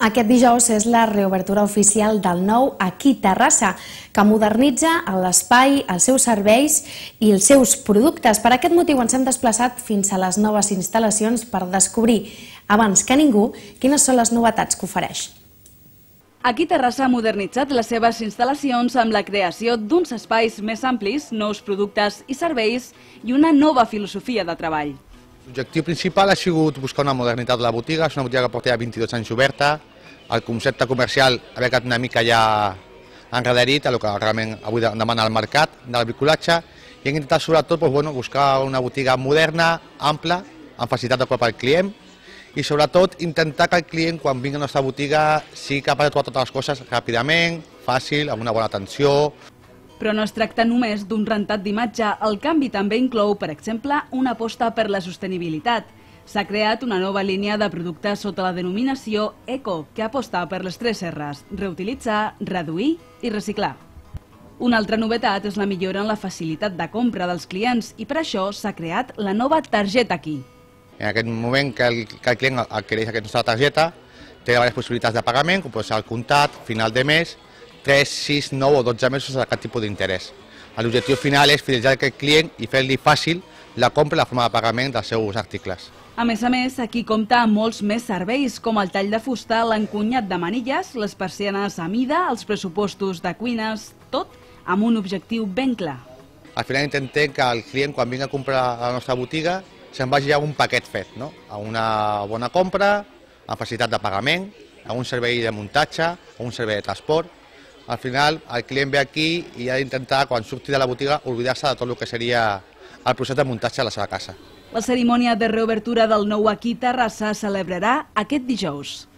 Aquest dijous és la reobertura oficial del nou Aquí Terrassa, que modernitza l'espai, els seus serveis i els seus productes. Per aquest motiu ens hem desplaçat fins a les noves instal·lacions per descobrir, abans que ningú, quines són les novetats que ofereix. Aquí Terrassa ha modernitzat les seves instal·lacions amb la creació d'uns espais més amplis, nous productes i serveis i una nova filosofia de treball. L'objectiu principal ha sigut buscar una modernitat de la botiga. És una botiga que porta ja 22 anys oberta. El concepte comercial ha quedat una mica ja enrederit a el que realment avui demana el mercat del bricolatge, i hem intentat sobretot buscar una botiga moderna, ampla, amb facilitat de prop al client, i sobretot intentar que el client, quan vingui a la nostra botiga, sigui capaç de trobar totes les coses ràpidament, fàcil, amb una bona atenció. Però no es tracta només d'un rentat d'imatge, el canvi també inclou, per exemple, una aposta per la sostenibilitat. S'ha creat una nova línia de productes sota la denominació Eco, que aposta per les 3 R's: reutilitzar, reduir i reciclar. Una altra novetat és la millora en la facilitat de compra dels clients i per això s'ha creat la nova targeta Aquí. En aquest moment que el client adquireix aquesta targeta, té diverses possibilitats de pagament, com pot ser el comptat, final de mes, 3, 6, 9 o 12 mesos a cap tipus d'interès. L'objectiu final és fidelitzar aquest client i fer-li fàcil la compra i la forma de pagament dels seus articles. A més, aquí compta amb molts més serveis, com el tall de fusta, l'encunyat de manilles, les persianes a mida, els pressupostos de cuines, tot amb un objectiu ben clar. Al final intentem que el client, quan vingui a comprar a la nostra botiga, se'n vagi a un paquet fet, a una bona compra, amb facilitat de pagament, a un servei de muntatge, a un servei de transport. Al final, el client ve aquí i ha d'intentar, quan surti de la botiga, oblidar-se de tot el que seria el procés de muntatge a la seva casa. La cerimònia de reobertura del nou Aquí Terrassa es celebrarà aquest dijous.